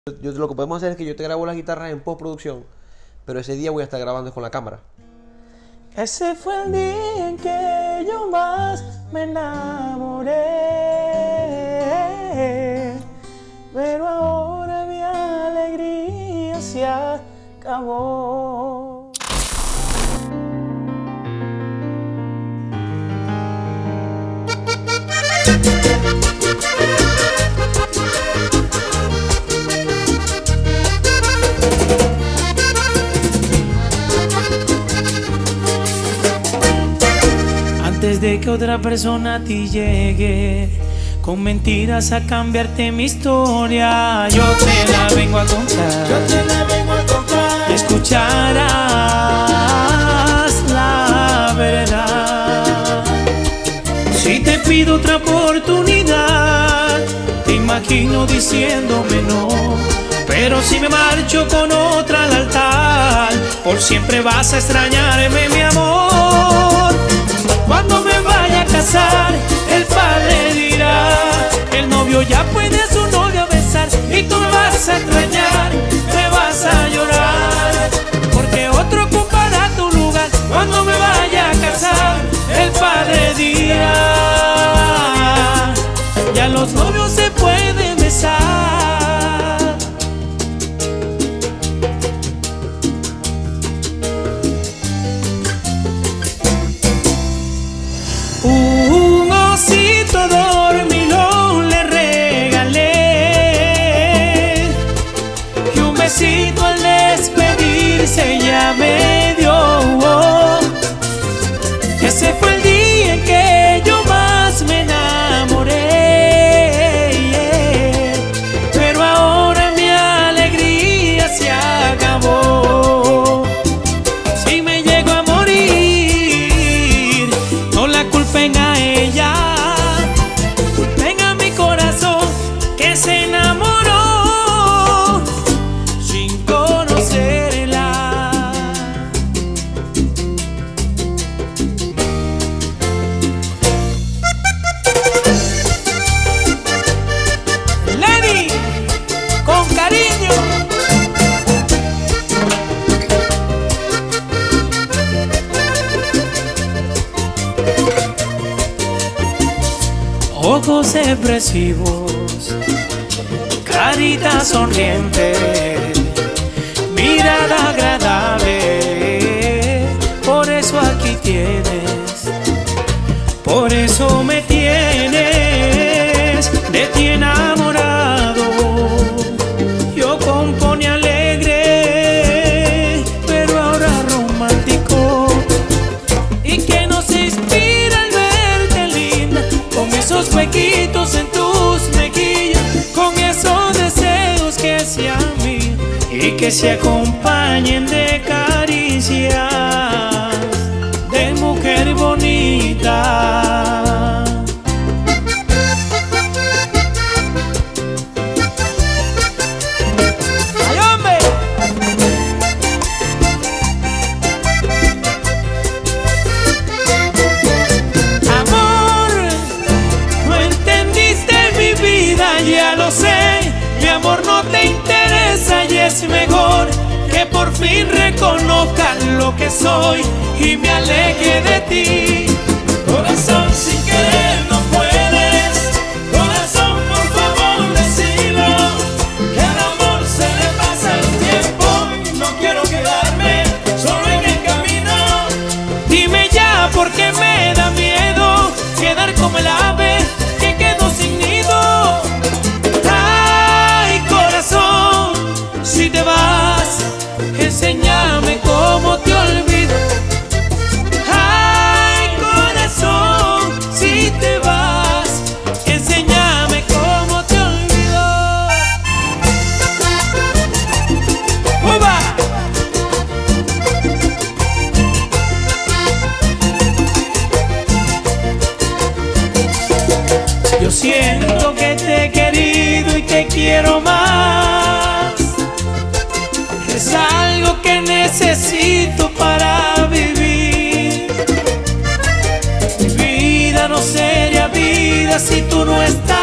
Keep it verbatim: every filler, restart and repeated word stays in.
Yo, lo que podemos hacer es que yo te grabo las guitarras en postproducción, pero ese día voy a estar grabando con la cámara. Ese fue el día en que yo más me enamoré, pero ahora mi alegría se acabó. Antes de que otra persona a ti llegue con mentiras a cambiarte mi historia, yo te la vengo a contar. Yo te la vengo a contar. Y escucharás la verdad. Si te pido otra oportunidad, te imagino diciéndome no. Pero si me marcho con otra al altar, por siempre vas a extrañarme, mi amor. Cuando me vaya a casar, el padre dirá: el novio ya puede a su novia besar. Y tú me vas a extrañar, me vas a llorar, porque otro ocupará tu lugar. Cuando me vaya a casar, el padre dirá: ya los novios se pueden besar. Un osito dormilón le regalé, y un besito al despedirse ya me dio. Ese fue el día en que yo más me enamoré, pero ahora mi alegría se acabó. Si me llego a morir, no la culpen a ella, culpen a mi corazón que se enamoró sin conocerla. Lenny, con cariño. Ojos expresivos, carita sonriente, mirada agradable. Por eso aquí tienes, por eso me tienes de ti enamorado. Yo compone alegre, pero ahora romántico, y que nos inspira al verte linda, con esos huequitos en tus mejillas, con esos deseos que sean míos y que se acompañen de caricias de mujer bonita. ¡Ay, hombre! Amor, no entendiste mi vida, ya lo sé. Mi amor no te interesa y es mejor que por fin reconozcan lo que soy y me aleje de ti. Corazón, sin querer no puedes. Corazón, por favor, decilo, que al amor se le pasa el tiempo y no quiero quedarme solo en el camino. Dime ya, porque me da miedo quedar como el ave que quedó sin nido. Ay, corazón, si te vas, enséñame cómo te olvido. Ay, corazón, si te vas, enséñame cómo te olvido. ¡Uva! Yo siento que te he querido y te quiero más. Es algo que necesito para vivir. Mi vida no sería vida si tú no estás.